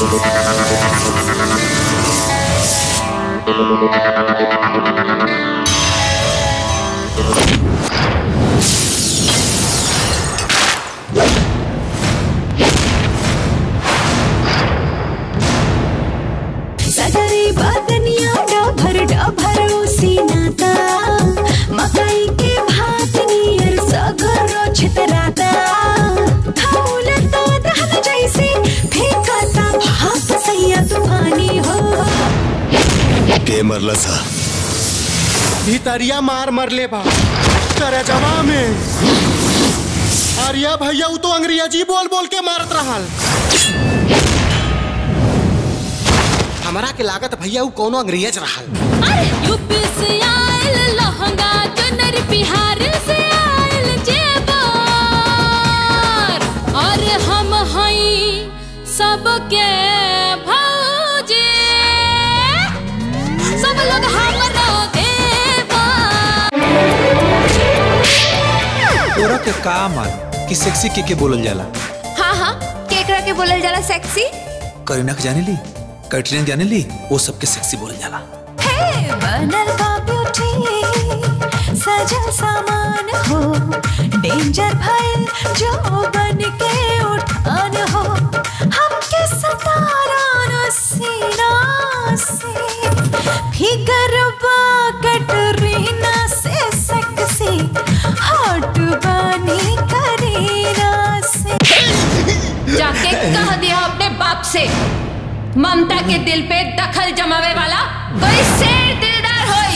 सगरी बदनिया डभर उसी नाता मकई के भात नियर सगरो छितराता खाउल तो दहन जैसे फेंकता भाप सैया तूफानी हो के मरला सा भितरिया मार मरले बा करजवा में। अरिया भैया वो तो अंग्रेजी बोल बोल के मारत रहल। हमारा के लागत भैया वो कोनो अंग्रेज रहल। अरे यूपी से आयल लहंगा चुनर बिहार से आयल जेबर और हम हई सबके भौजे सब लोग हमरा देवा। तोरा के का मान कि सेक्सी के बोलल जाला? हाँ हाँ केकरा के बोलल जाला सेक्सी? करीना के जाने ली, कैटरीना जाने ली, वो सबके सेक्सी बोलल जाला। हे बनल बा ब्यूटी सजल सामान हो डेंजर भइल जो बन के उठान हो हमके सतारा सीना से फिगर बा कैटरीना से सेक्सी हॉट बनी करीना से। जाके कह दिया अपने बाप से ममता के दिल पे दखल जमावे वाला कोई शेर दिलदार होई।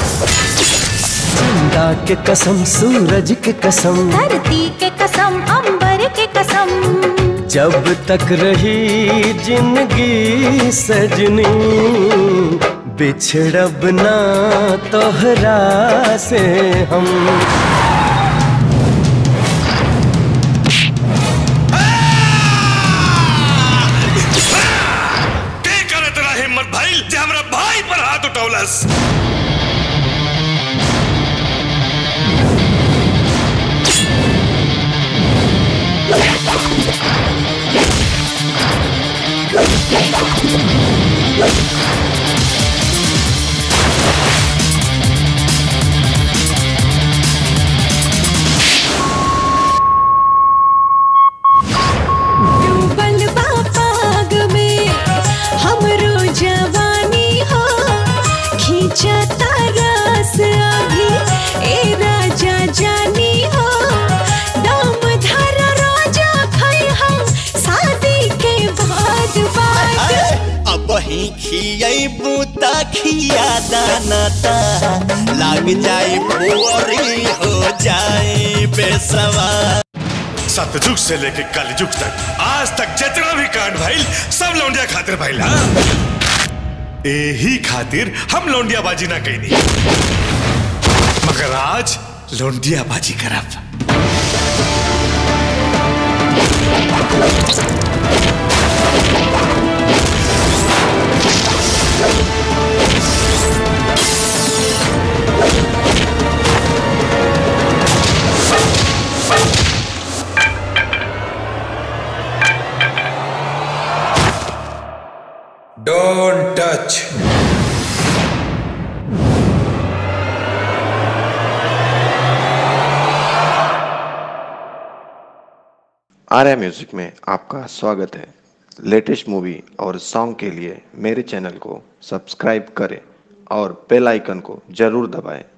चंदा के कसम सूरज के कसम धरती के कसम अंबर के कसम जब तक रही जिंदगी सजनी बिछड़ब ना तोहरा से हम। जे हमरा भाई पर हाथ उठौलस। डूबल बा पाग में हमरो जवानी हो खींचता रस अभी ए राजा जानी हो दम धर राजा खई हम शादी के बाद बाद। अब ही खियाई बूता खिया दाना ता लाग जाए बोरी हो जाए बेसवार। सतयुग से लेके कलयुग तक आज तक जितना भी कांड भइल सब लौंडिया खातिर भइल। यही खातिर हम लौंडिया बाजी ना कईनी, मगर आज लौंडिया बाजी करब। Don't touch. आर्या म्यूजिक में आपका स्वागत है। लेटेस्ट मूवी और सॉन्ग के लिए मेरे चैनल को सब्सक्राइब करें और बेल आइकन को जरूर दबाएं।